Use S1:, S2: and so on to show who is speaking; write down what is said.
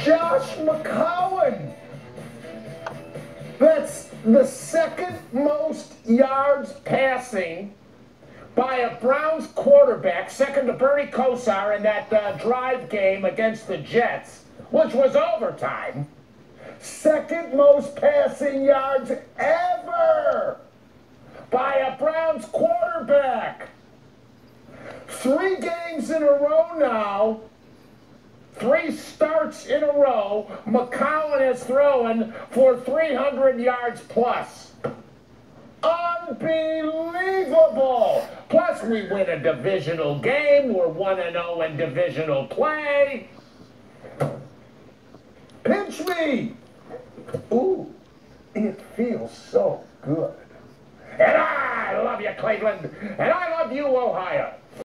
S1: Josh McCown. That's the second most yards passing by a Browns quarterback, second to Bernie Kosar in that drive game against the Jets, which was overtime. Second most passing yards ever by a Browns quarterback. 3 games in a row now, 3 starts in a row, McCown has thrown for 300 yards plus. Unbelievable! Plus, we win a divisional game. We're 1-0 in divisional play. Pinch me! Ooh, it feels so good. And I love you, Cleveland. And I love you, Ohio.